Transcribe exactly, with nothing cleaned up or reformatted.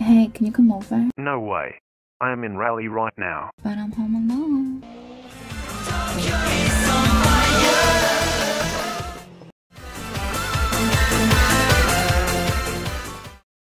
Hey, can you come over? No way. I am in Raleigh right now. But I'm home alone.